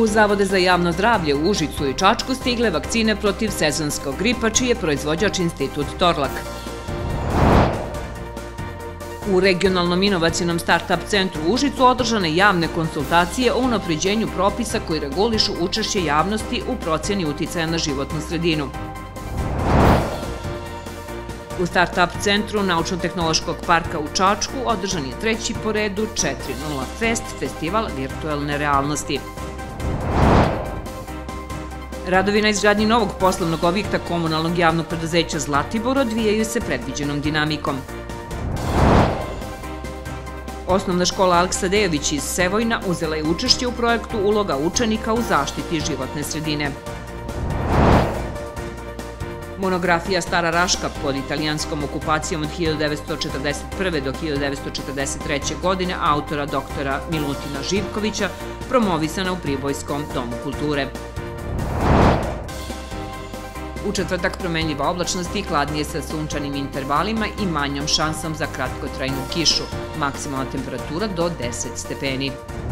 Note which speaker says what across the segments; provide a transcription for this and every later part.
Speaker 1: U Zavode za javno zdravlje u Užicu i Čačku stigle vakcine protiv sezonskog gripa, čiji je proizvođač Institut Torlak. U regionalnom inovacionom start-up centru u Užicu održane javne konsultacije o unapređenju propisa koji regulišu učešće javnosti u procjeni uticaja na životnu sredinu. U start-up centru Naučno-tehnološkog parka u Čačku održan je treći po redu 4.0 Fest, festival virtualne realnosti. Radovi na izgradnji novog poslovnog objekta komunalnog javnog preduzeća Zlatibor odvijaju se predviđenom dinamikom. Osnovna škola Aleksa Dejović iz Sevojna uzela je učešće u projektu Uloga učenika u zaštiti životne sredine. Monografija Stara Raška pod italijanskom okupacijom od 1941. do 1943. godine autora doktora Milutina Živkovića promovisana u Pribojskom domu kulture. U četvrtak promenljiva oblačnost i hladnije sa sunčanim intervalima i manjom šansom za kratkotrajnu kišu. Maksimalna temperatura do 10 stepeni.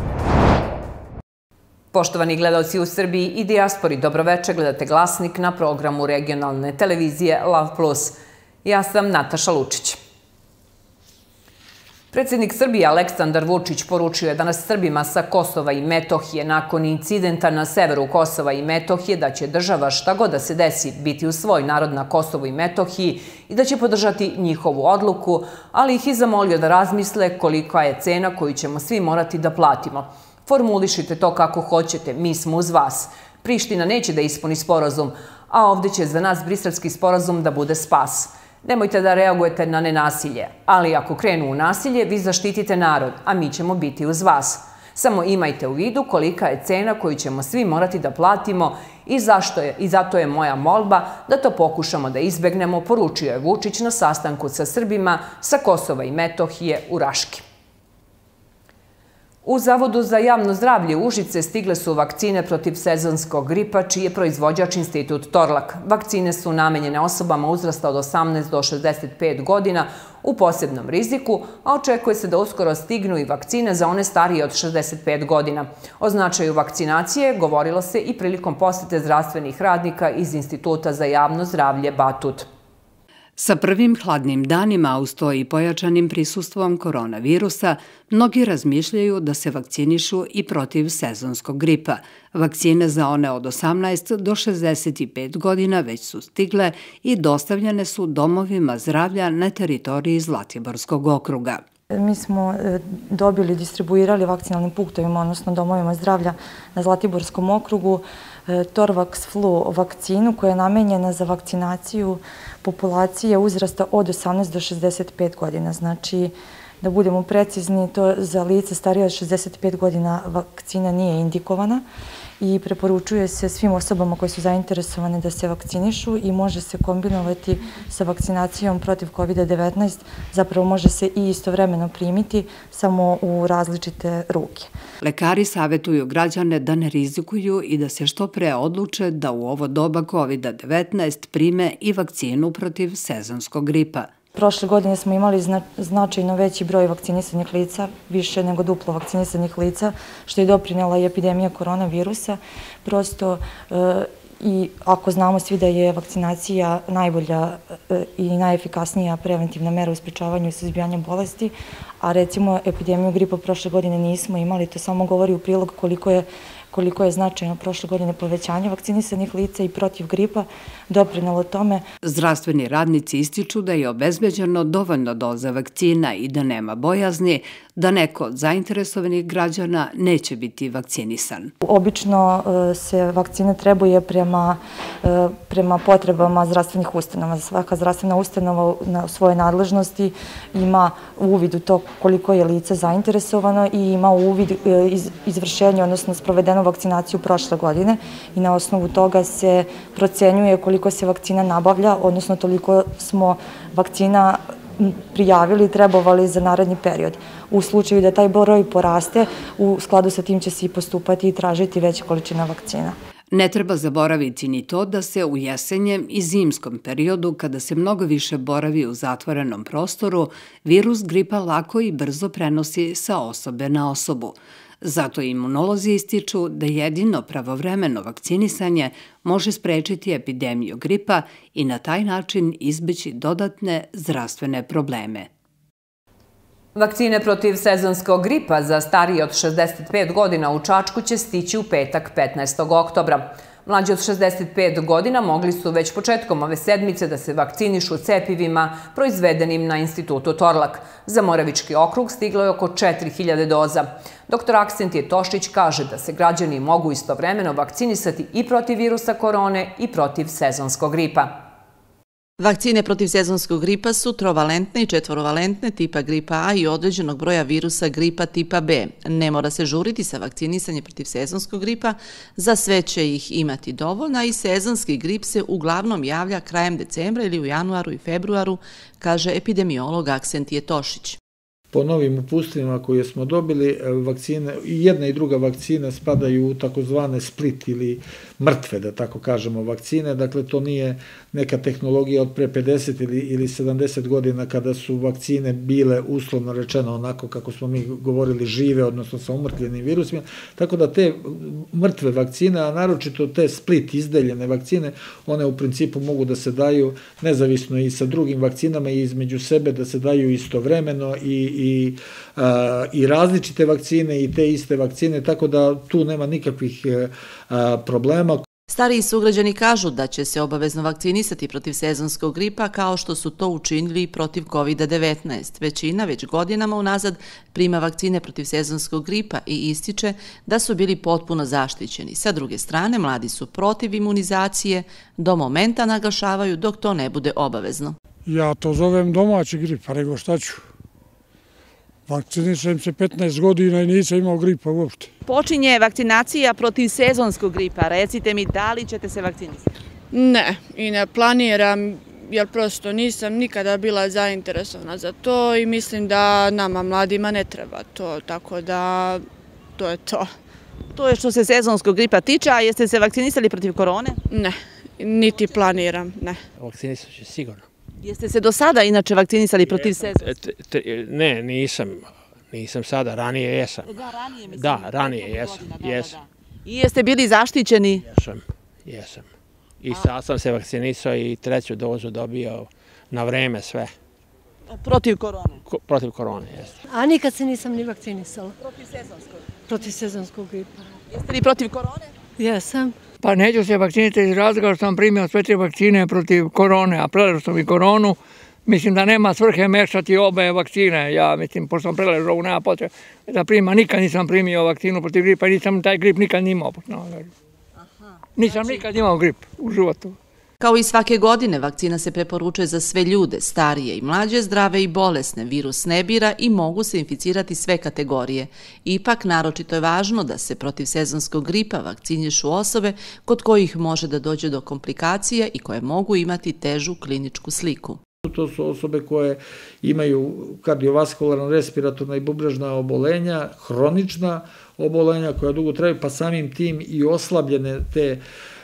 Speaker 1: Poštovani gledalci u Srbiji i dijaspori, dobroveče, gledate Glasnik na programu regionalne televizije Lav Plus. Ja sam Nataša Lučić. Predsjednik Srbije Aleksandar Vučić poručio je danas Srbima sa Kosova i Metohije nakon incidenta na severu Kosova i Metohije da će država šta god da se desi biti uz svoj narod na Kosovu i Metohiji i da će podržati njihovu odluku, ali ih i zamolio da razmisle kolika je cena koju ćemo svi morati da platimo. Formulišite to kako hoćete, mi smo uz vas. Priština neće da ispuni sporazum, a ovdje će za nas briselski sporazum da bude spas. Nemojte da reagujete na nenasilje, ali ako krenu u nasilje, vi zaštitite narod, a mi ćemo biti uz vas. Samo imajte u vidu kolika je cena koju ćemo svi morati da platimo i zato je moja molba da to pokušamo da izbegnemo, poručio je Vučić na sastanku sa Srbima sa Kosova i Metohije u Raški. U Zavodu za javno zdravlje Užice stigle su vakcine protiv sezonskog gripa, čiji je proizvođač Institut Torlak. Vakcine su namenjene osobama uzrasta od 18 do 65 godina u posebnom riziku, a očekuje se da uskoro stignu i vakcine za one starije od 65 godina. O značaju vakcinacije govorilo se i prilikom posete zdravstvenih radnika iz Instituta za javno zdravlje Batut.
Speaker 2: Sa prvim hladnim danima, uz to i pojačanim prisustvom koronavirusa, mnogi razmišljaju da se vakcinišu i protiv sezonskog gripa. Vakcine za one od 18 do 65 godina već su stigle i dostavljene su domovima zdravlja na teritoriji Zlatiborskog okruga.
Speaker 3: Mi smo dobili, distribuirali vakcinalnim punktovima, odnosno domovima zdravlja na Zlatiborskom okrugu, Torvax Flu vakcinu koja je namenjena za vakcinaciju populacije uzrasta od 18 do 65 godina. Znači, da budemo precizni, to za lice starije od 65 godina vakcina nije indikovana i preporučuje se svim osobama koje su zainteresovane da se vakcinišu i može se kombinovati sa vakcinacijom protiv COVID-19. Zapravo može se i istovremeno primiti, samo u različite ruke.
Speaker 2: Lekari savjetuju građane da ne rizikuju i da se što pre odluče da u ovo doba COVID-19 prime i vakcinu protiv sezonskog gripa.
Speaker 3: Prošle godine smo imali značajno veći broj vakcinisanih lica, više nego duplo vakcinisanih lica, što je doprinela i epidemija koronavirusa. Prosto, i ako znamo svi da je vakcinacija najbolja i najefikasnija preventivna mera u sprečavanju i suzbijanju bolesti, a recimo epidemiju gripa prošle godine nismo imali, to samo govori u prilog koliko je značajno prošle godine povećanje vakcinisanih lica i protiv gripa doprinelo tome.
Speaker 2: Zdravstveni radnici ističu da je obezbeđeno dovoljno doza vakcina i da nema bojazni da neko od zainteresovanih građana neće biti vakcinisan.
Speaker 3: Obično se vakcine trebuje prema potrebama zdravstvenih ustanova. Svaka zdravstvena ustanova na svojoj nadležnosti ima uvid u to koliko je lice zainteresovano i ima uvid izvršenja, odnosno sprovedenu vakcinaciju prošle godine i na osnovu toga se procenjuje koliko se vakcina nabavlja, odnosno toliko smo vakcina prijavili i trebovali za naredni period. U slučaju da taj broj poraste, u skladu sa tim će se i postupati i tražiti veća količina vakcina.
Speaker 2: Ne treba zaboraviti ni to da se u jesenjem i zimskom periodu, kada se mnogo više boravi u zatvorenom prostoru, virus gripa lako i brzo prenosi sa osobe na osobu. Zato imunolozi ističu da jedino pravovremeno vakcinisanje može sprečiti epidemiju gripa i na taj način izbeći dodatne zdravstvene probleme.
Speaker 1: Vakcine protiv sezonskog gripa za starije od 65 godina u Čačku će stići u petak 15. oktobra. Mlađi od 65 godina mogli su već početkom ove sedmice da se vakcinišu cepivima proizvedenim na Institutu Torlak. Za Moravički okrug stiglo je oko 4000 doza. Dr. Aksentije Tošić kaže da se građani mogu istovremeno vakcinisati i protiv virusa korone i protiv sezonskog gripa.
Speaker 4: Vakcine protiv sezonskog gripa su trovalentne i četvorovalentne tipa gripa A i određenog broja virusa gripa tipa B. Ne mora se žuriti sa vakcinisanjem protiv sezonskog gripa, za sve će ih imati dovoljno i sezonski grip se uglavnom javlja krajem decembra ili u januaru i februaru, kaže epidemiolog Aksentije Tošić.
Speaker 5: Po novim upustvima koje smo dobili, vakcine, i jedna i druga vakcina spadaju u takozvane split ili mrtve, da tako kažemo, vakcine. Dakle, to nije neka tehnologija od pre 50 ili 70 godina kada su vakcine bile uslovno rečeno onako kako smo mi govorili žive, odnosno sa umrtljenim virusima. Tako da te mrtve vakcine, a naročito te split izdeljene vakcine, one u principu mogu da se daju nezavisno i sa drugim vakcinama i između sebe da se daju istovremeno i različite vakcine i te iste vakcine, tako da tu nema nikakvih problema.
Speaker 4: Stariji sugrađani kažu da će se obavezno vakcinisati protiv sezonskog gripa kao što su to učinili i protiv COVID-19. Većina već godinama unazad prima vakcine protiv sezonskog gripa i ističe da su bili potpuno zaštićeni. Sa druge strane, mladi su protiv imunizacije, do momenta naglašavaju dok to ne bude obavezno.
Speaker 6: Ja to zovem domaći grip, a nego šta ću? Vakcinisam se 15 godina i nisam imao gripa uopšte.
Speaker 4: Počinje vakcinacija protiv sezonskog gripa. Recite mi, da li ćete se vakcinisati?
Speaker 7: Ne, i ne planiram, jer prosto nisam nikada bila zainteresovana za to i mislim da nama mladima ne treba to, tako da to je to.
Speaker 4: To je što se sezonskog gripa tiče, a jeste se vakcinisali protiv korone?
Speaker 7: Ne, niti planiram, ne.
Speaker 8: Vakcinisat ću sigurno.
Speaker 4: Jeste se do sada inače vakcinisali protiv sezonskog?
Speaker 8: Ne, nisam sada, ranije jesam.
Speaker 4: Da, ranije mislim.
Speaker 8: Da, ranije jesam.
Speaker 4: I jeste bili zaštićeni?
Speaker 8: Jesam. I sad sam se vakcinisao i 3. dozu dobio na vreme sve.
Speaker 4: Protiv korone?
Speaker 8: Protiv korone, jeste.
Speaker 9: A nikad se nisam ni vakcinisala.
Speaker 4: Protiv sezonskog?
Speaker 9: Protiv sezonskog gripa.
Speaker 4: Jeste li protiv korone?
Speaker 9: Jesam.
Speaker 10: Pa neću se vakcinisati iz razloga što sam primio sve 3 vakcine protiv korone, a preležao sam i koronu. Mislim da nema svrhe mešati obe vakcine. Ja mislim, pošto sam preležao, nema potrebe da primam. Nikad nisam primio vakcinu protiv gripa i nisam taj grip nikad nimao. Nisam nikad imao grip u životu.
Speaker 4: Kao i svake godine, vakcina se preporučuje za sve ljude, starije i mlađe, zdrave i bolesne. Virus ne bira i mogu se inficirati sve kategorije. Ipak, naročito je važno da se protiv sezonskog gripa vakcinišu osobe kod kojih može da dođe do komplikacija i koje mogu imati težu kliničku sliku.
Speaker 5: To su osobe koje imaju kardiovaskularno, respiratorna i bubrežna obolenja, hronična obolenja koja dugo traju, pa samim tim i oslabljene te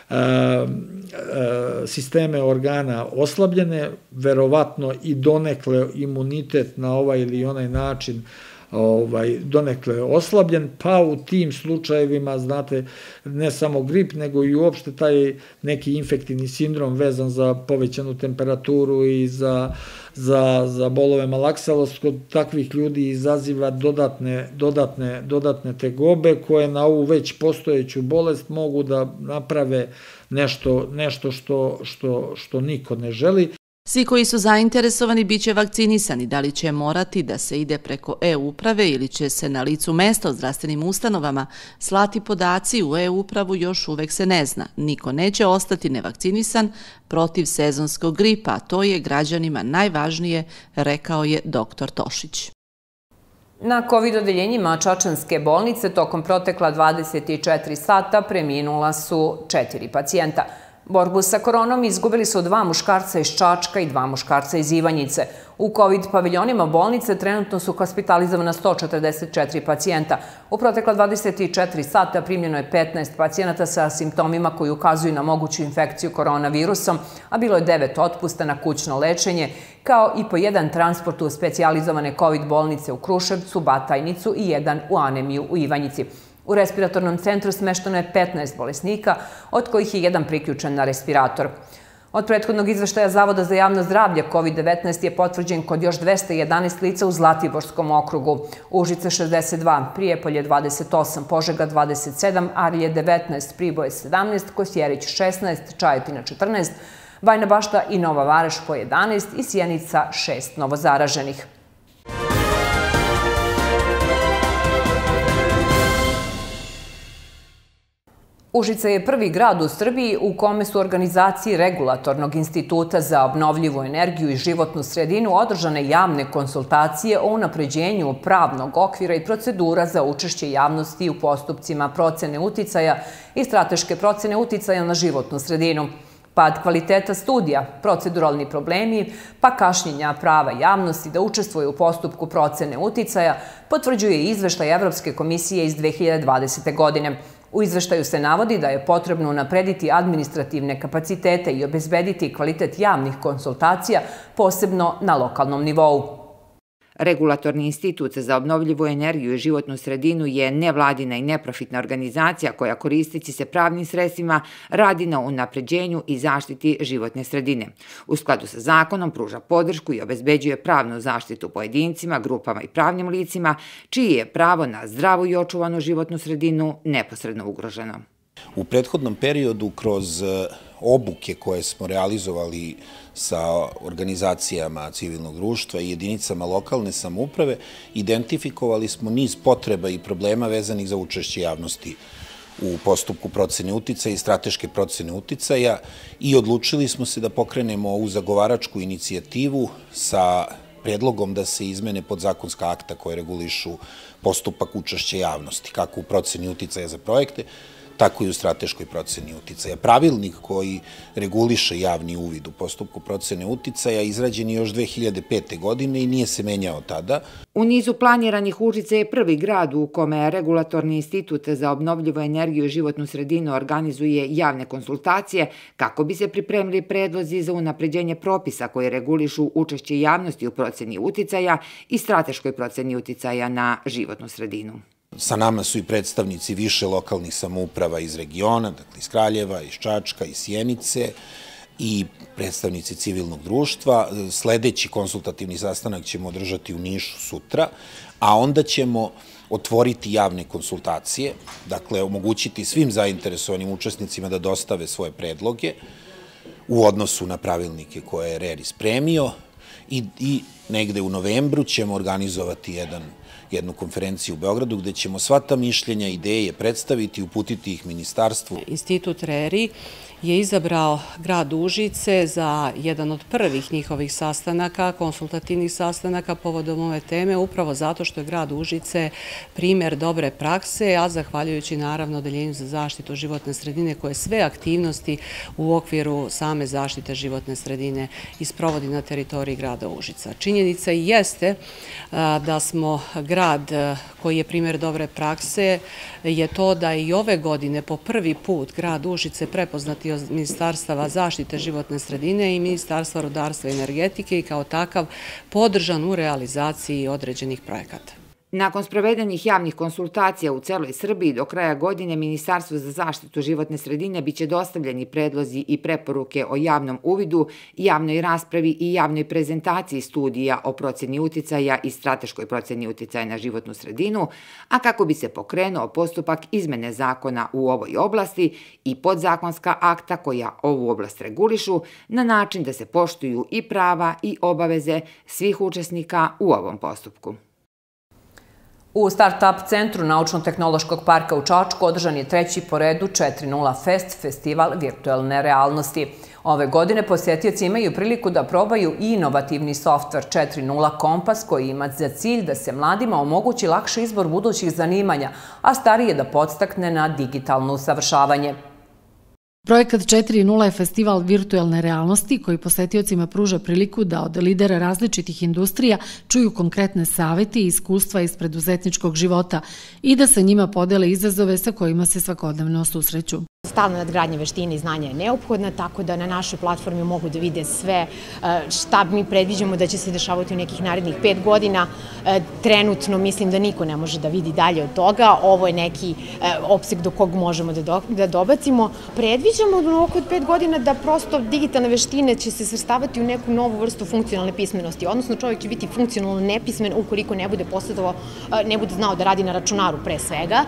Speaker 5: sisteme organa oslabljene, verovatno i donekle imunitet na ovaj ili onaj način donekle oslabljen, pa u tim slučajevima, znate, ne samo grip, nego i uopšte taj neki infektivni sindrom vezan za povećanu temperaturu i za bolove malaksalost, kod takvih ljudi izaziva dodatne tegobe koje na ovu već postojeću bolest mogu da naprave nešto što niko ne želi.
Speaker 4: Svi koji su zainteresovani bit će vakcinisani. Da li će morati da se ide preko e-uprave ili će se na licu mesta u zdravstvenim ustanovama slati podaci u e-upravu još uvek se ne zna. Niko neće ostati nevakcinisan protiv sezonskog gripa, a to je građanima najvažnije, rekao je dr. Tošić.
Speaker 1: Na COVID odeljenjima Čačanske bolnice tokom protekla 24 sata preminula su 4 pacijenta. Borbu sa koronom izgubili su 2 muškarca iz Čačka i 2 muškarca iz Ivanjice. U COVID paviljonima bolnice trenutno su hospitalizovana 144 pacijenta. U protekla 24 sata primljeno je 15 pacijenata sa simptomima koji ukazuju na moguću infekciju koronavirusom, a bilo je 9 otpusta na kućno lečenje, kao i po 1 transport u specijalizovane COVID bolnice u Kruševcu, Batajnicu i 1 u anemiju u Ivanjici. U respiratornom centru smešteno je 15 bolesnika, od kojih je 1 priključen na respirator. Od prethodnog izveštaja Zavoda za javno zdravlje, COVID-19 je potvrđen kod još 211 lica u Zlatiborskom okrugu. Užice 62, Prijepolje 28, Požega 27, Arilje 19, Priboj 17, Kosjerić 16, Čajetina 14, Bajina Bašta i Nova Vareš po 11 i Sjenica 6 novozaraženih. Užice je prvi grad u Srbiji u kome su organizaciji Regulatornog instituta za obnovljivu energiju i životnu sredinu održane javne konsultacije o unapređenju pravnog okvira i procedura za učešće javnosti u postupcima procene uticaja i strateške procene uticaja na životnu sredinu. Pad kvaliteta studija, proceduralni problemi, pa kašnjenja prava javnosti da učestvuje u postupku procene uticaja, potvrđuje izveštaj Evropske komisije iz 2020. godine. U izveštaju se navodi da je potrebno unaprediti administrativne kapacitete i obezbediti kvalitet javnih konsultacija, posebno na lokalnom nivou.
Speaker 11: Regulatorni institut za obnovljivu energiju i životnu sredinu je nevladina i neprofitna organizacija koja, koristeći se pravnim sredstvima, radi na unapređenju i zaštiti životne sredine. U skladu sa zakonom pruža podršku i obezbeđuje pravnu zaštitu pojedincima, grupama i pravnim licima, čiji je pravo na zdravu i očuvanu životnu sredinu neposredno ugroženo.
Speaker 12: U prethodnom periodu kroz obuke koje smo realizovali sa organizacijama civilnog društva i jedinicama lokalne samouprave, identifikovali smo niz potreba i problema vezanih za učešće javnosti u postupku procene uticaja i strateške procene uticaja i odlučili smo se da pokrenemo ovu zagovaračku inicijativu sa predlogom da se izmene podzakonska akta koje regulišu postupak učešća javnosti, kako u proceni uticaja za projekte, tako i u strateškoj proceni uticaja. Pravilnik koji reguliše javni uvid u postupku procene uticaja izrađen je još 2005. godine i nije se menjao tada.
Speaker 11: U nizu planiranih Užice je prvi grad u kome Regulatorni institut za obnovljivu energiju i životnu sredinu organizuje javne konsultacije kako bi se pripremili predlozi za unapređenje propisa koji regulišu učešće javnosti u proceni uticaja i strateškoj proceni uticaja na životnu sredinu.
Speaker 12: Sa nama su i predstavnici više lokalnih samouprava iz regiona, dakle iz Kraljeva, iz Čačka, iz Sjenice i predstavnici civilnog društva. Sledeći konsultativni sastanak ćemo održati u Nišu sutra, a onda ćemo otvoriti javne konsultacije, dakle omogućiti svim zainteresovanim učesnicima da dostave svoje predloge u odnosu na pravilnike koje je RER spremio i negde u novembru ćemo organizovati jednu konferenciju u Beogradu gde ćemo sva ta mišljenja, ideje predstaviti i uputiti ih ministarstvu.
Speaker 13: Institut RERI je izabrao grad Užice za jedan od prvih njihovih sastanaka, konsultativnih sastanaka povodom ove teme, upravo zato što je grad Užice primer dobre prakse, a zahvaljujući naravno Odeljenju za zaštitu životne sredine koje sve aktivnosti u okviru same zaštite životne sredine isprovodi na teritoriji grada Užica. Činjenica i jeste da smo grad koji je primer dobre prakse je to da i ove godine po prvi put grad Užice prepoznati od Ministarstava zaštite životne sredine i Ministarstva rudarstva i energetike i kao takav podržan u realizaciji određenih projekata.
Speaker 11: Nakon sprovedenih javnih konsultacija u celoj Srbiji do kraja godine Ministarstvu za zaštitu životne sredine biće dostavljeni predlozi i preporuke o javnom uvidu, javnoj raspravi i javnoj prezentaciji studija o proceni uticaja i strateškoj proceni uticaja na životnu sredinu, a kako bi se pokrenuo postupak izmene zakona u ovoj oblasti i podzakonska akta koja ovu oblast regulišu na način da se poštuju i prava i obaveze svih učesnika u ovom postupku.
Speaker 1: U Start-up centru Naučno-tehnološkog parka u Čačku održan je 3. po redu 4.0 Fest, festival virtualne realnosti. Ove godine posjetioci imaju priliku da probaju i inovativni softver 4.0 Kompas koji ima za cilj da se mladima omogući lakši izbor budućih zanimanja, a starije da podstakne na digitalno usavršavanje.
Speaker 14: Projekat 4.0 je festival virtualne realnosti koji posetiocima pruža priliku da od lidera različitih industrija čuju konkretne savjeti i iskustva iz preduzetničkog života i da sa njima podele izazove sa kojima se svakodnevno susreću.
Speaker 15: Stalna nadgradnja veštine i znanja je neophodna, tako da na našoj platformi mogu da vide sve šta mi predviđamo da će se dešavati u nekih narednih 5 godina. Trenutno mislim da niko ne može da vidi dalje od toga. Ovo je neki opseg do kog možemo da dobacimo. Predviđamo u oko 5 godina da prosto digitalne veštine će se svrstavati u neku novu vrstu funkcionalne pismenosti, odnosno čovjek će biti funkcionalno nepismen ukoliko ne bude znao da radi na računaru pre svega,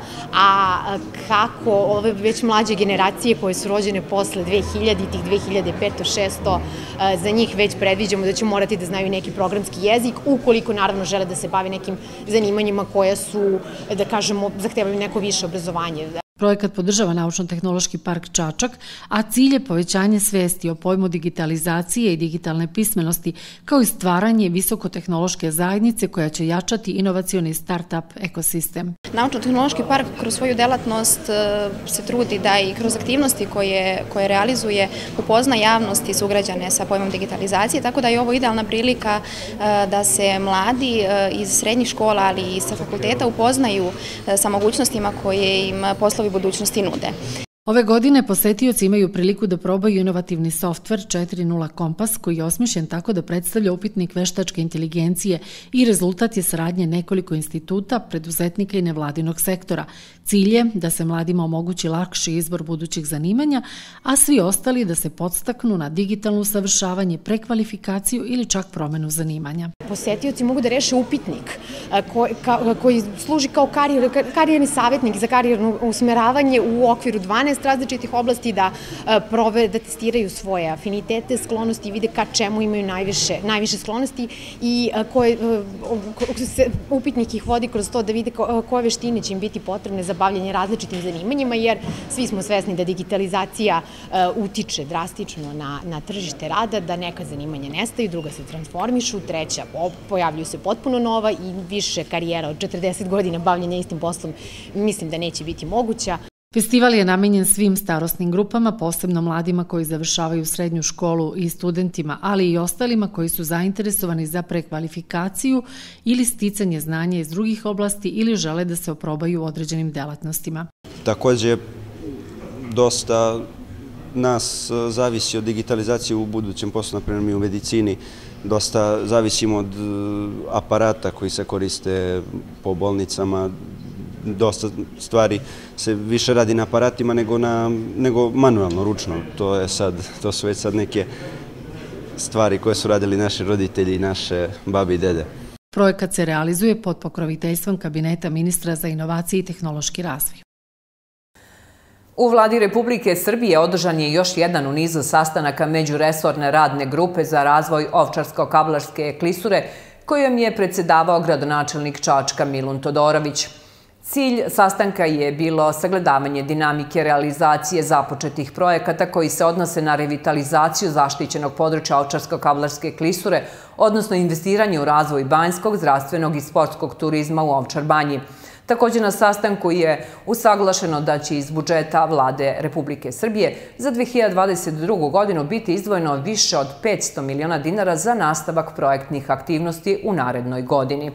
Speaker 15: a kako ove već mlađe generacije koje su rođene posle 2000-ih, 2500-600, za njih već predviđamo da će morati da znaju neki programski jezik, ukoliko naravno žele da se bave nekim zanimanjima koja su, da kažemo, zahtevaju neko više obrazovanje.
Speaker 14: Projekat podržava Naučno-tehnološki park Čačak, a cilj je povećanje svesti o pojmu digitalizacije i digitalne pismenosti, kao i stvaranje visokotehnološke zajednice koja će jačati inovacioni start-up ekosistem.
Speaker 16: Naučno-tehnološki park kroz svoju delatnost se trudi da i kroz aktivnosti koje realizuje upozna javnost i sugrađane sa pojmom digitalizacije, tako da je ovo idealna prilika da se mladi iz srednjih škola, ali i sa fakulteta upoznaju sa mogućnostima koje im poslovi budućnosti nude.
Speaker 14: Ove godine posetioci imaju priliku da probaju inovativni softver 4.0 Kompas koji je osmišljen tako da predstavlja upitnik veštačke inteligencije i rezultat je saradnje nekoliko instituta, preduzetnika i nevladinog sektora. Cilj je da se mladima omogući lakši izbor budućih zanimanja, a svi ostali da se podstaknu na digitalno usavršavanje, prekvalifikaciju ili čak promenu zanimanja.
Speaker 15: Posetioci mogu da reše upitnik koji služi kao karijerni savjetnik za karijerno usmeravanje u okviru 12 različitih oblasti, da testiraju svoje afinitete, sklonosti i vide ka čemu imaju najviše sklonosti i upitnik ih vodi kroz to da vide koje veštine će im biti potrebne za bavljanje različitim zanimanjima, jer svi smo svesni da digitalizacija utiče drastično na tržište rada, da neka zanimanja nestaju, druga se transformišu, treća pojavljuju se potpuno nova i više karijera od 40 godina bavljanja istim poslom mislim da neće biti moguća.
Speaker 14: Festival je namenjen svim starosnim grupama, posebno mladima koji završavaju srednju školu i studentima, ali i ostalima koji su zainteresovani za prekvalifikaciju ili sticanje znanja iz drugih oblasti ili žele da se oprobaju u određenim delatnostima.
Speaker 17: Također, dosta nas zavisi od digitalizacije u budućem poslu, na primjer mi u medicini, dosta zavisimo od aparata koji se koriste po bolnicama. Dosta stvari se više radi na aparatima nego manualno, ručno. To su već sad neke stvari koje su radili naši roditelji i naše babi i dede.
Speaker 14: Projekat se realizuje pod pokroviteljstvom Kabineta ministra za inovacije i tehnološki razvoj.
Speaker 1: U Vladi Republike Srbije održan je još jedan u nizu sastanaka međuresorne radne grupe za razvoj Ovčarsko-Kablarske klisure, kojom je predsjedavao gradonačelnik Čačka Milun Todorović. Cilj sastanka je bilo sagledavanje dinamike realizacije započetih projekata koji se odnose na revitalizaciju zaštićenog područja Ovčarsko-Kablarske klisure, odnosno investiranje u razvoj banjskog, zdravstvenog i sportskog turizma u Ovčar banji. Također na sastanku je usaglašeno da će iz budžeta Vlade Republike Srbije za 2022. godinu biti izdvojeno više od 500 miliona dinara za nastavak projektnih aktivnosti u narednoj godini.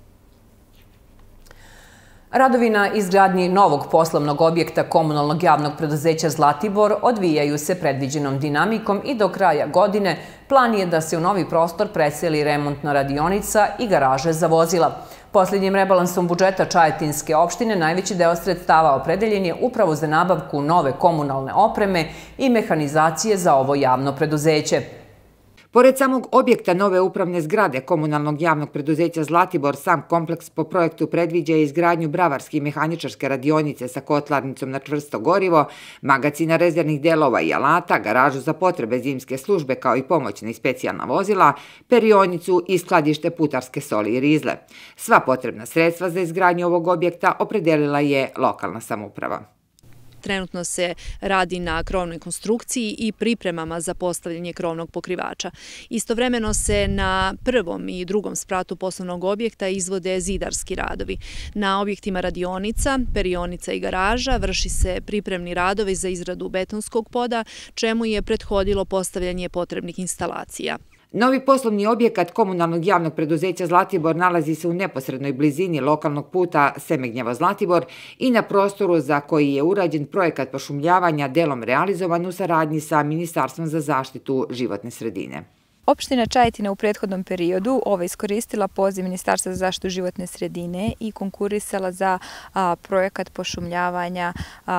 Speaker 1: Radovi na izgradnji novog poslovnog objekta komunalnog javnog preduzeća Zlatibor odvijaju se predviđenom dinamikom i do kraja godine plan je da se u novi prostor preseli remontna radionica i garaže za vozila. Posljednjim rebalansom budžeta Čajetinske opštine najveći deo sredstava opredeljen je upravo za nabavku nove komunalne opreme i mehanizacije za ovo javno preduzeće.
Speaker 11: Pored samog objekta nove upravne zgrade komunalnog javnog preduzeća Zlatibor, sam kompleks po projektu predviđa izgradnju bravarske i mehaničarske radionice sa kotlarnicom na čvrsto gorivo, magacina rezervnih delova i alata, garažu za potrebe zimske službe kao i pomoćna i specijalna vozila, perionicu i skladište putarske soli i rizle. Sva potrebna sredstva za izgradnju ovog objekta opredelila je lokalna samouprava.
Speaker 18: trenutno se radi na krovnoj konstrukciji i pripremama za postavljanje krovnog pokrivača. Istovremeno se na prvom i drugom spratu poslovnog objekta izvode zidarski radovi. Na objektima radionica, perionica i garaža vrši se pripremni radovi za izradu betonskog poda, čemu je prethodilo postavljanje potrebnih instalacija.
Speaker 11: Novi poslovni objekat komunalnog javnog preduzeća Zlatibor nalazi se u neposrednoj blizini lokalnog puta Semegnjevo-Zlatibor i na prostoru za koji je urađen projekat pošumljavanja delom realizovan u saradnji sa Ministarstvom za zaštitu životne sredine.
Speaker 19: Opština Čajetina u prethodnom periodu iskoristila poziv Ministarstva za zaštitu životne sredine i konkurisala za projekat pošumljavanja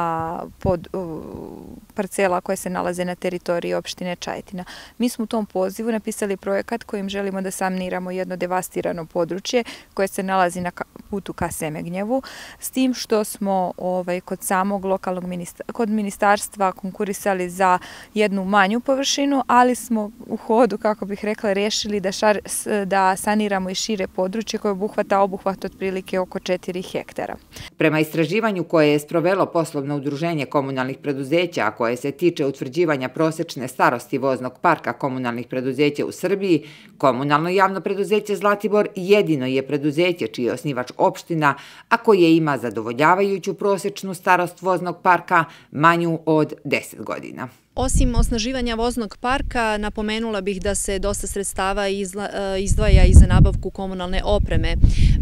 Speaker 19: pod parcela koje se nalaze na teritoriji opštine Čajetina. Mi smo u tom pozivu napisali projekat kojim želimo da saniramo jedno devastirano područje koje se nalazi na putu ka Semegnjevu, s tim što smo kod samog lokalnog ministarstva konkurisali za jednu manju površinu, ali smo u hodu, kako bih rekla, rešili da saniramo i šire područje koje obuhvata obuhvat otprilike oko 4 hektara.
Speaker 11: Prema istraživanju koje je sprovelo poslovno udruženje komunalnih preduzeća, a koje se tiče utvrđivanja prosečne starosti voznog parka komunalnih preduzeća u Srbiji, komunalno javno preduzeće Zlatibor jedino je preduzeće čiji je osnivač opština, a koje ima zadovoljavajuću prosečnu starost voznog parka manju od 10 godina.
Speaker 18: Osim osnaživanja voznog parka, napomenula bih da se dosta sredstava izdvaja i za nabavku komunalne opreme.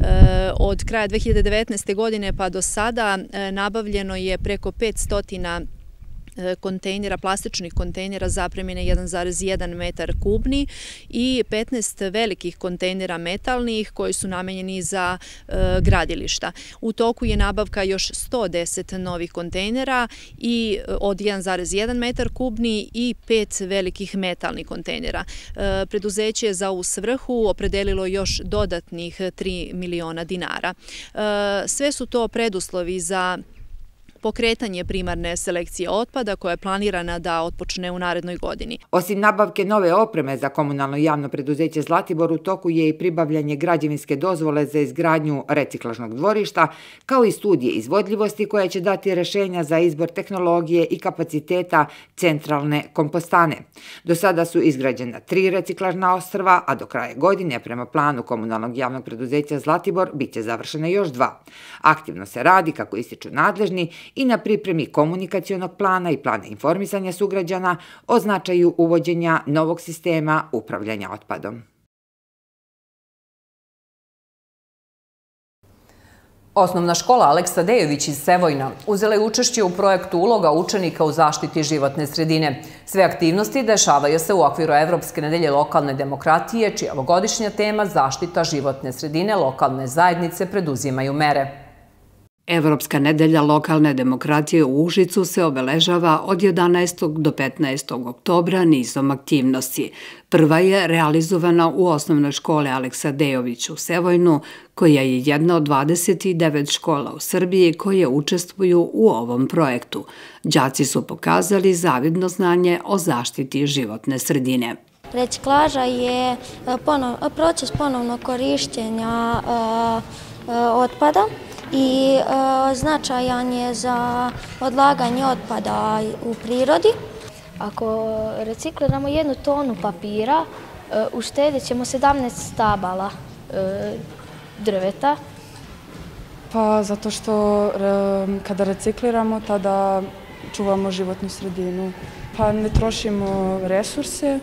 Speaker 18: Od kraja 2019. godine pa do sada nabavljeno je preko 500 kontejnera, plastičnih kontejnera zapremine 1,1 metar kubni i 15 velikih kontejnera metalnih koji su namenjeni za gradilišta. U toku je nabavka još 110 novih kontejnera i od 1,1 metar kubni i 5 velikih metalnih kontejnera. Preduzeće za ovu svrhu opredelilo još dodatnih 3 miliona dinara. Sve su to preduslovi za pokretanje primarne selekcije otpada koja je planirana da otpočne u narednoj godini.
Speaker 11: Osim nabavke nove opreme za komunalno javno preduzeće Zlatibor, u toku je i pribavljanje građevinske dozvole za izgradnju reciklažnog dvorišta, kao i studije izvodljivosti koja će dati rešenja za izbor tehnologije i kapaciteta centralne kompostane. Do sada su izgrađena 3 reciklažna ostrva, a do kraja godine, prema planu komunalnog javnog preduzeća Zlatibor, bit će završene još 2. Aktivno se radi, kako ističu nadležni, i na pripremi komunikacionog plana i plana informisanja sugrađana o značaju uvođenja novog sistema upravljanja otpadom.
Speaker 1: Osnovna škola Aleksa Dejović iz Sevojna uzela je učešće u projektu Uloga učenika u zaštiti životne sredine. Sve aktivnosti dešavaju se u okviru Evropske nedelje lokalne demokratije, čija ovogodišnja tema zaštita životne sredine lokalne zajednice preduzimaju mere.
Speaker 2: Evropska nedelja lokalne demokratije u Užicu se obeležava od 11. do 15. oktobra nizom aktivnosti. Prva je realizovana u osnovnoj školi Aleksa Dejović u Sevojnu, koja je jedna od 29 škola u Srbiji koje učestvuju u ovom projektu. Đaci su pokazali zavidno znanje o zaštiti životne sredine.
Speaker 20: Reciklaža je proces ponovnog korišćenja otpada i značajan je za odlaganje otpada u prirodi. Ako recikliramo 1 tonu papira, uštedit ćemo 17 stabala drveta.
Speaker 21: Pa zato što kada recikliramo, tada čuvamo životnu sredinu. Pa ne trošimo resurse,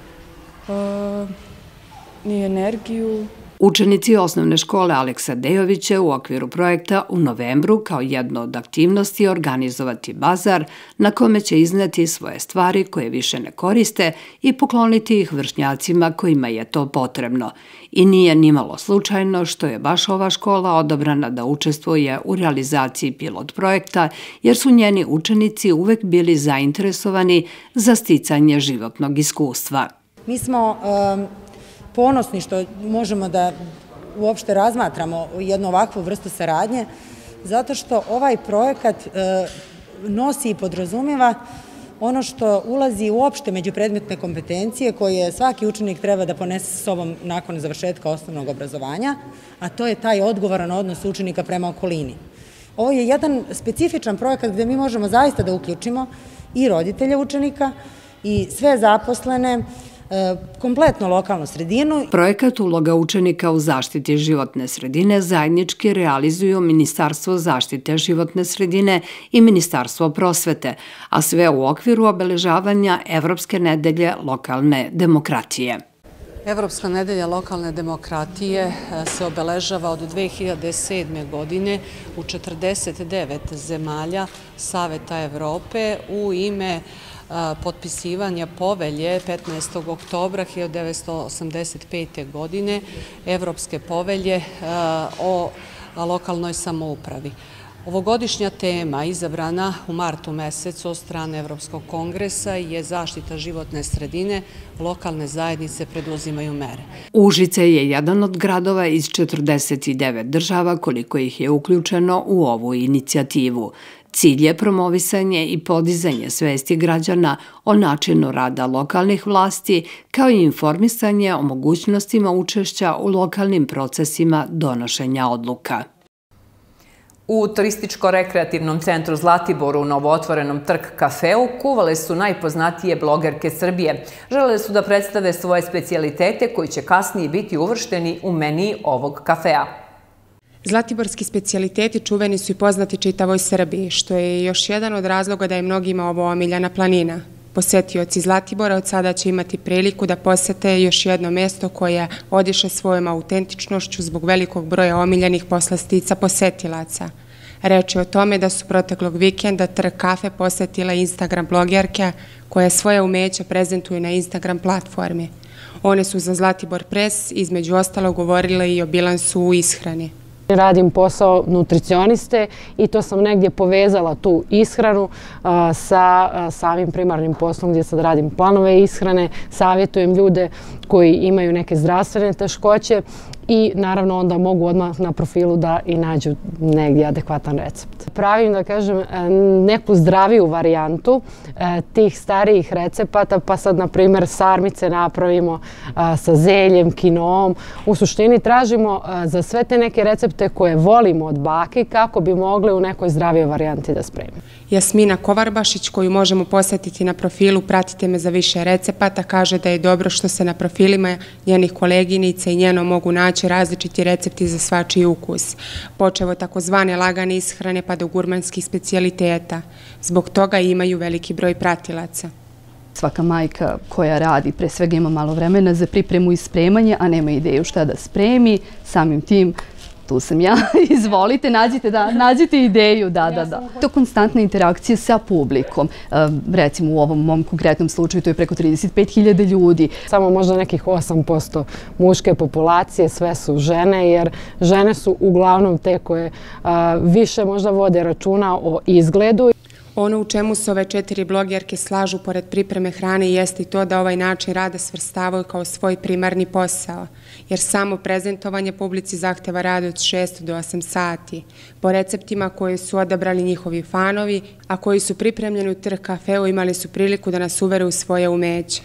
Speaker 21: ni energiju.
Speaker 2: Učenici osnovne škole Aleksa Dejovića u okviru projekta u novembru kao jedno od aktivnosti organizovati bazar na kome će izneti svoje stvari koje više ne koriste i pokloniti ih vršnjacima kojima je to potrebno. I nije nimalo slučajno što je baš ova škola odabrana da učestvuje u realizaciji pilot projekta, jer su njeni učenici uvek bili zainteresovani za sticanje životnog iskustva.
Speaker 22: Mi smo ponosni što možemo da uopšte razmatramo jednu ovakvu vrstu saradnje, zato što ovaj projekat nosi i podrazumijeva ono što ulazi uopšte među predmetne kompetencije koje svaki učenik treba da ponese sa sobom nakon završetka osnovnog obrazovanja, a to je taj odgovoran odnos učenika prema okolini. Ovo je jedan specifičan projekat gde mi možemo zaista da uključimo i roditelje učenika i sve zaposlene, kompletno lokalnu sredinu.
Speaker 2: Projekat Uloga učenika u zaštiti životne sredine zajednički realizuju Ministarstvo zaštite životne sredine i Ministarstvo prosvete, a sve u okviru obeležavanja Evropske nedelje lokalne demokratije.
Speaker 13: Evropska nedelja lokalne demokratije se obeležava od 2007. godine u 49 zemalja Saveta Evrope u ime potpisivanja povelje 15. oktobra 1985. godine Evropske povelje o lokalnoj samoupravi. Ovogodišnja tema izabrana u martu mesecu od strane Evropskog kongresa je zaštita životne sredine, lokalne zajednice preduzimaju mere.
Speaker 2: Užice je jedan od gradova iz 49 država koliko ih je uključeno u ovu inicijativu. Cilj je promovisanje i podizanje svesti građana o načinu rada lokalnih vlasti, kao i informisanje o mogućnostima učešća u lokalnim procesima donošenja odluka.
Speaker 1: U turističko-rekreativnom centru Zlatibor u novootvorenom Trk kafeu kuvale su najpoznatije blogerke Srbije. Želele su da predstave svoje specijalitete koji će kasnije biti uvršteni u meniji ovog kafea.
Speaker 3: Zlatiborski specijaliteti čuveni su i poznati čitavoj Srbiji, što je još jedan od razloga da je mnogima ovo omiljena planina. Posetioci Zlatibora od sada će imati priliku da posete još jedno mesto koje odiše svojom autentičnošću zbog velikog broja omiljenih poslastica posetilaca. Reč je o tome da su proteklog vikenda Trk kafe posetila Instagram blogerke koje svoje umeće prezentuju na Instagram platformi. One su za Zlatibor Press između ostalog govorile i o bilansu u ishrani.
Speaker 6: Radim posao nutricioniste i to sam negdje povezala tu ishranu sa samim primarnim poslom gdje sad radim planove ishrane, savjetujem ljude koji imaju neke zdravstvene teškoće i naravno onda mogu odmah na profilu da i nađu negdje adekvatan recept. Pravim, da kažem, neku zdraviju varijantu tih starijih recepata, pa sad, na primjer, sarmice napravimo sa zeljem, kinoom. U suštini tražimo za sve te neke recepte koje volimo od bake kako bi mogli u nekoj zdravijoj varijanti da spremimo.
Speaker 3: Jasmina Kovarbašić, koju možemo posetiti na profilu Pratite me za više recepata, kaže da je dobro što se na profilima njenih koleginica i njeno mogu naći različiti recepti za svačiji ukus, počevo takozvane lagane ishrane pa do gurmanskih specijaliteta. Zbog toga imaju veliki broj pratilaca.
Speaker 23: Svaka majka koja radi pre svega ima malo vremena za pripremu i spremanje, a nema ideju šta da spremi, samim tim tu sam ja, izvolite, nađite ideju, da. To je konstantna interakcija sa publikom. Recimo u ovom mom konkretnom slučaju to je preko 35.000 ljudi.
Speaker 6: Samo možda nekih 8% muške populacije, sve su žene, jer žene su uglavnom te koje više možda vode računa o izgledu.
Speaker 3: Ono u čemu se ove 4 blogerke slažu pored pripreme hrane jeste i to da ovaj način rada svrstavaju kao svoj primarni posao, jer samo prezentovanje publici zahteva rad od 6 do 8 sati, po receptima koje su odabrali njihovi fanovi, a koji su pripremljeni u Trk kafeu imali su priliku da nas uvere u svoje umeće.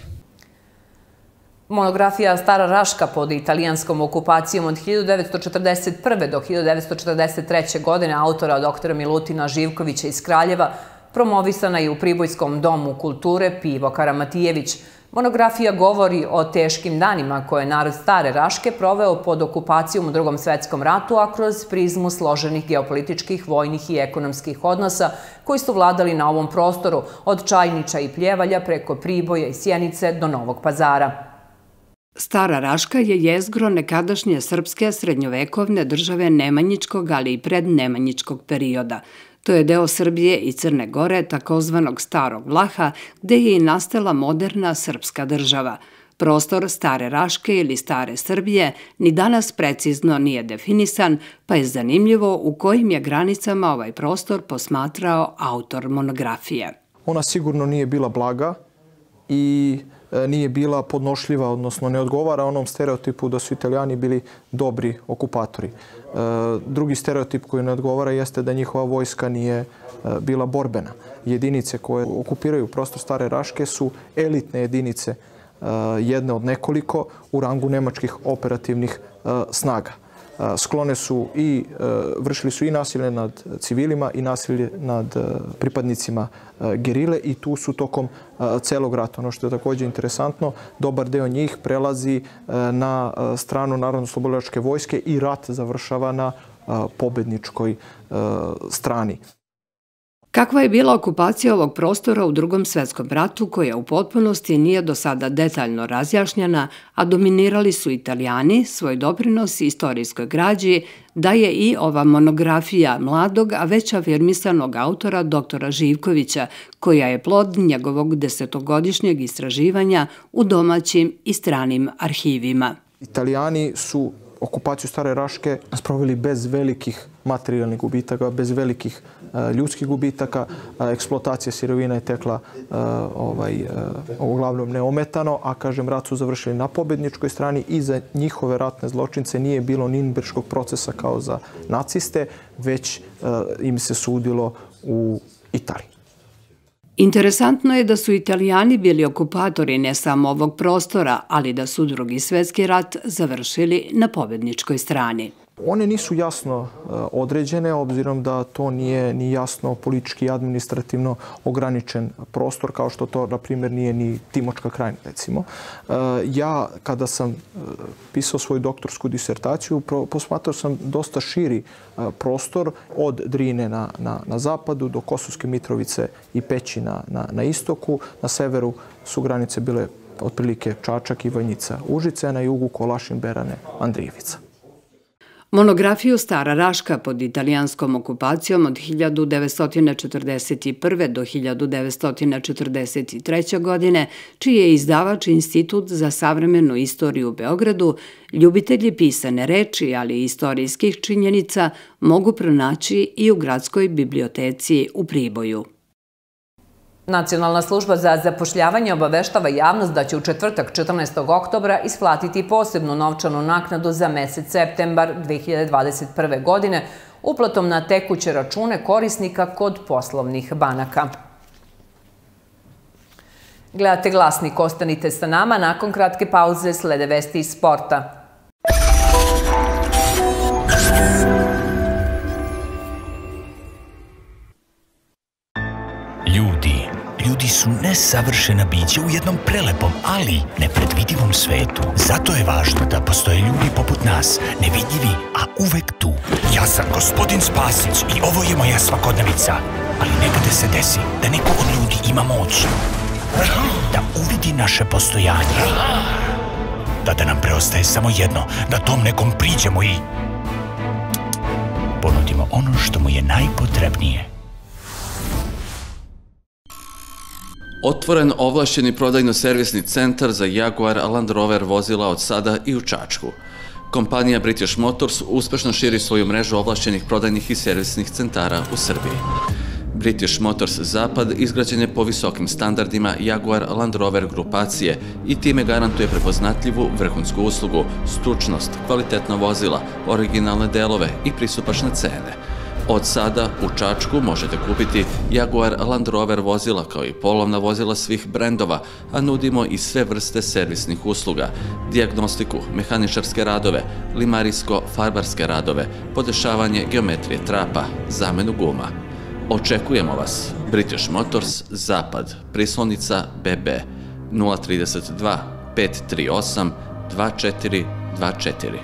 Speaker 1: Monografija Stara Raška pod italijanskom okupacijom od 1941. do 1943. godine autora doktora Milutina Živkovića iz Kraljeva promovisana je u Pribojskom domu kulture Pivo Karamatijević. Monografija govori o teškim danima koje je narod Stare Raške proveo pod okupacijom u Drugom svetskom ratu, a kroz prizmu složenih geopolitičkih, vojnih i ekonomskih odnosa koji su vladali na ovom prostoru, od Čajniča i Pljevalja preko Priboja i Sjenice do Novog Pazara.
Speaker 2: Stara Raška je jezgro nekadašnje srpske srednjovekovne države Nemanjičkog, ali i prednemanjičkog perioda. To je deo Srbije i Crne Gore, takozvanog Starog Vlaha, gde je i nastala moderna srpska država. Prostor Stare Raške ili Stare Srbije ni danas precizno nije definisan, pa je zanimljivo u kojim je granicama ovaj prostor posmatrao autor monografije.
Speaker 24: Ona sigurno nije bila blaga i nije bila podnošljiva, odnosno ne odgovara onom stereotipu da su Italijani bili dobri okupatori. Drugi stereotip koji ne odgovara jeste da njihova vojska nije bila borbena. Jedinice koje okupiraju prostor Stare Raške su elitne jedinice, jedne od nekoliko u rangu nemačkih operativnih snaga. Sklone su i vršili su i nasilje nad civilima i nasilje nad pripadnicima gerile i tu su tokom celog rata. Ono što je također interesantno, dobar deo njih prelazi na stranu Narodno-oslobodilačke vojske i rat završava na pobedničkoj strani.
Speaker 2: Kakva je bila okupacija ovog prostora u Drugom svetskom ratu, koja u potpunosti nije do sada detaljno razjašnjena, a dominirali su Italijani, svoj doprinos istorijskoj građi daje i ova monografija mladog, a već afirmisanog autora doktora Živkovića, koja je plod njegovog 10-godišnjeg istraživanja u domaćim i stranim arhivima.
Speaker 24: Italijani su okupaciju Stare Raške sproveli bez velikih materijalnih gubitaka, bez velikih ljudskih gubitaka. Eksploatacija sirovina je tekla uglavnom neometano, a kažem, rat su završili na pobedničkoj strani i za njihove ratne zločince nije bilo Nürnberškog procesa kao za naciste, već im se sudilo u Italiji.
Speaker 2: Interesantno je da su Italijani bili okupatori ne samo ovog prostora, ali da su Drugi svjetski rat završili na pobedničkoj strani.
Speaker 24: One nisu jasno određene, obzirom da to nije ni jasno politički i administrativno ograničen prostor, kao što to, na primjer, nije ni Timočka krajina, recimo. Ja, kada sam pisao svoju doktorsku disertaciju, posmatrao sam dosta širi prostor od Drine na zapadu do Kosovske Mitrovice i Peći na istoku. Na severu su granice bile otprilike Čačak, Ivanjica, Užice, a na jugu Kolašin, Berane, Andrijevica.
Speaker 2: Monografiju Stara Raška pod italijanskom okupacijom od 1941. do 1943. godine, čiji je izdavač Institut za savremenu istoriju u Beogradu, ljubitelji pisane reči, ali i istorijskih činjenica, mogu pronaći i u Gradskoj biblioteci u Priboju.
Speaker 1: Nacionalna služba za zapošljavanje obaveštava javnost da će u četvrtak 14. oktobra isplatiti posebnu novčanu naknadu za mesec septembar 2021. godine uplatom na tekuće račune korisnika kod poslovnih banaka. Gledate Glasnik, ostanite sa nama, nakon kratke pauze slede vesti iz sporta.
Speaker 7: Ljudi su nesavršena bića u jednom prelepom, ali nepredvidivom svetu. Zato je važno da postoje ljudi poput nas, nevidljivi, a uvek tu. Ja sam gospodin Spasić i ovo je moja svakodnevica. Ali nekada se desi da neko od ljudi ima moć da uvidi naše postojanje. Da nam preostaje samo jedno, da tom nekom priđemo i ponudimo ono što mu je najpotrebnije.
Speaker 8: Otvoren ovlašćeni prodajno-servisni centar za Jaguar Land Rover vozila od sada i u Čačku. Kompanija British Motors uspešno širi svoju mrežu ovlašćenih prodajnih i servisnih centara u Srbiji. British Motors Zapad izgrađen je po visokim standardima Jaguar Land Rover grupacije i time garantuje prepoznatljivu vrhunsku uslugu, stručnost, kvalitetno vozila, originalne delove i pristupačne cene. Od sada u Čačku možete kupiti Jaguar Land Rover vozila kao i polovna vozila svih brendova, a nudimo i sve vrste servisnih usluga, dijagnostiku, mehaničarske radove, limarijsko-farbarske radove, podešavanje geometrije trapa, zamenu guma. Očekujemo vas. British Motors Zapad, Prislonica BB 032 538 2424.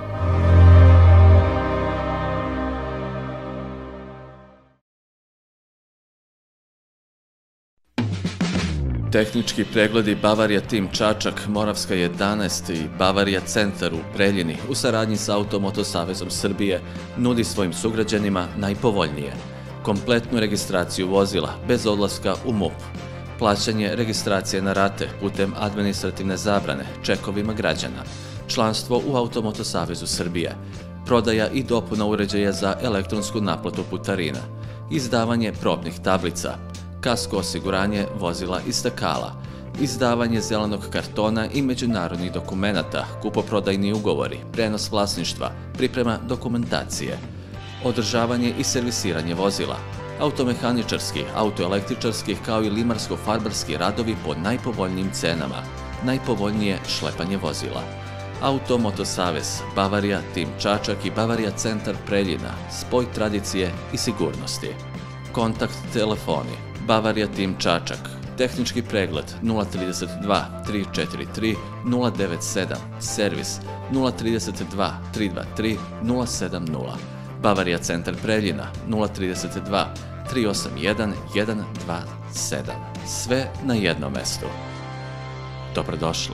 Speaker 8: Tehnički pregledi Bavarija Tim Čačak, Moravska 11 i Bavarija Centar u Preljini u saradnji sa Automoto Savezom Srbije nudi svojim sugrađanima najpovoljnije. Kompletnu registraciju vozila bez odlaska u MUP. Plaćanje registracije na rate putem administrativne zabrane čekovima građana. Članstvo u Automoto Savezu Srbije. Prodaja i dopuna uređaja za elektronsku naplatu putarina. Izdavanje probnih tablica. Kasko osiguranje vozila i stakala, izdavanje zelenog kartona i međunarodnih dokumenata, kupoprodajni ugovori, prenos vlasništva, priprema dokumentacije, održavanje i servisiranje vozila, automehaničarski, autoelektričarski kao i limarsko-farbarski radovi po najpovoljnijim cenama, najpovoljnije šlepanje vozila. Automoto Savez, Bavarija, Tim Čačak i Bavarija Centar Preljina, spoj tradicije i sigurnosti. Kontakt telefoni, Bavarija Tim Čačak, tehnički pregled 032 343 097, servis 032 323 070, Bavarija Centar Preljina 032 381 127. Sve na jednom mestu. Dobrodošli.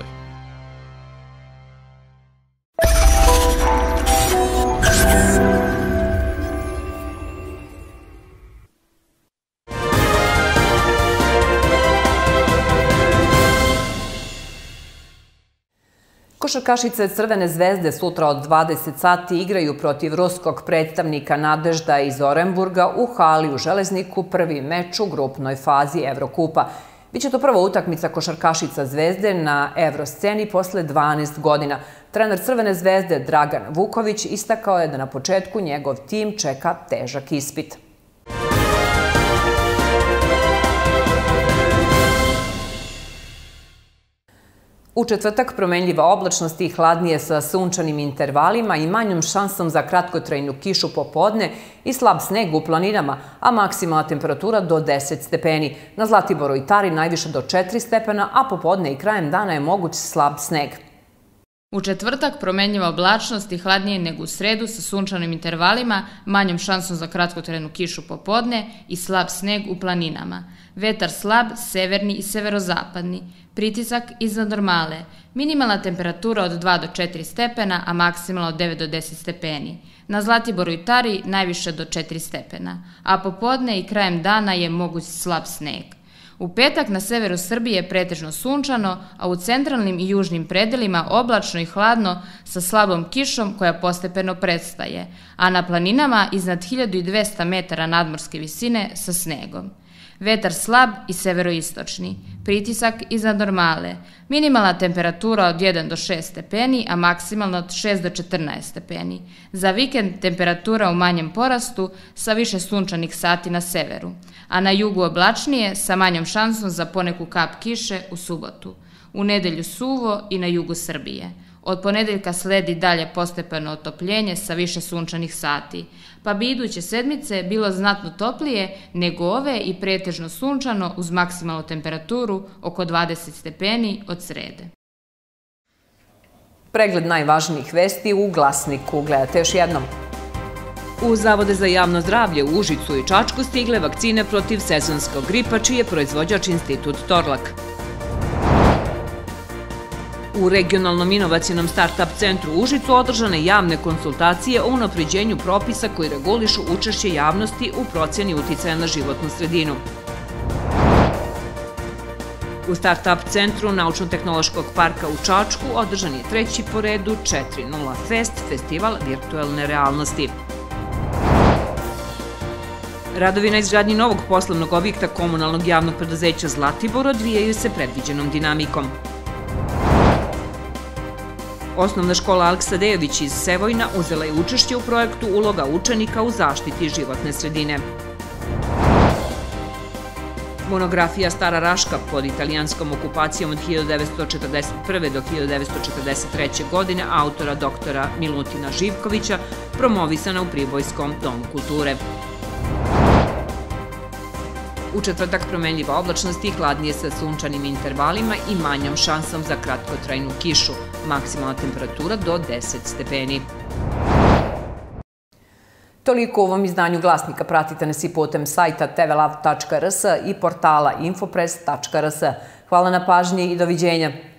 Speaker 1: Košarkašice Crvene zvezde sutra od 20 sati igraju protiv ruskog predstavnika Nadežda iz Orenburga u hali u Železniku, prvi meč u grupnoj fazi Evrokupa. Biće to prva utakmica košarkašica Zvezde na Evrosceni posle 12 godina. Trener Crvene zvezde Dragan Vuković istakao je da na početku njegov tim čeka težak ispit. U četvrtak promenljiva oblačnost i hladnije sa sunčanim intervalima i manjom šansom za kratkotrajnu kišu popodne i slab sneg u planinama, a maksimalna temperatura do 10 stepeni. Na Zlatiboru i Tari najviše do 4 stepena, a popodne i krajem dana je moguć slab sneg.
Speaker 4: U četvrtak promenljiva oblačnost i hladnije nego u sredu sa sunčanim intervalima, manjom šansom za kratkotrajnu kišu popodne i slab sneg u planinama. Vetar slab, severni i severozapadni. Pritisak iznad normale. Minimalna temperatura od 2 do 4 stepena, a maksimalna od 9 do 10 stepeni. Na Zlatiboru i Tari najviše do 4 stepena, a popodne i krajem dana je moguć slab sneg. U petak na severu Srbije je pretežno sunčano, a u centralnim i južnim predelima oblačno i hladno sa slabom kišom koja postepeno prestaje, a na planinama iznad 1200 metara nadmorske visine sa snegom. Vetar slab i severoistočni. Pritisak iznad normale. Minimalna temperatura od 1 do 6 stepeni, a maksimalna od 6 do 14 stepeni. Za vikend temperatura u manjem porastu sa više sunčanih sati na severu, a na jugu oblačnije sa manjom šansom za poneku kap kiše u subotu. U nedelju suvo i na jugu Srbije. Od ponedeljka sledi dalje postepeno otopljenje sa više sunčanih sati, pa bi iduće sedmice bilo znatno toplije nego ove i pretežno sunčano uz maksimalnu temperaturu oko 20 stepeni od srede.
Speaker 1: Pregled najvažnijih vesti u Glasniku. Gledajte još jednom.
Speaker 5: U Zavode za javno zdravlje u Užicu i Čačku stigle vakcine protiv sezonskog gripa, čiji je proizvođač Institut Torlak. U regionalnom inovacionom start-up centru u Užicu održane javne konsultacije o unapređenju propisa koji regulišu učešće javnosti u procjeni uticaja na životnu sredinu. U start-up centru Naučno-tehnološkog parka u Čačku održan je treći po redu 4.0 Fest, festival virtualne realnosti. Radovi na izgradnji novog poslovnog objekta komunalnog javnog preduzeća Zlatibor odvijaju se predviđenom dinamikom. Osnovna škola Aleksa Dejović iz Sevojna uzela je učešće u projektu Uloga učenika u zaštiti životne sredine. Monografija Stara Raška pod italijanskom okupacijom od 1941. do 1943. godine autora doktora Milutina Živkovića promovisana u Pribojskom domu kulture. U četvrtak promenljiva oblačnost i hladnije sa sunčanim intervalima i manjom šansom za kratkotrajnu kišu. Maksimalna temperatura do 10 stepeni. Toliko u ovom izdanju Glasnika. Pratite nas i putem sajta tvlav.rs i portala infopress.rs. Hvala na pažnji i doviđenja.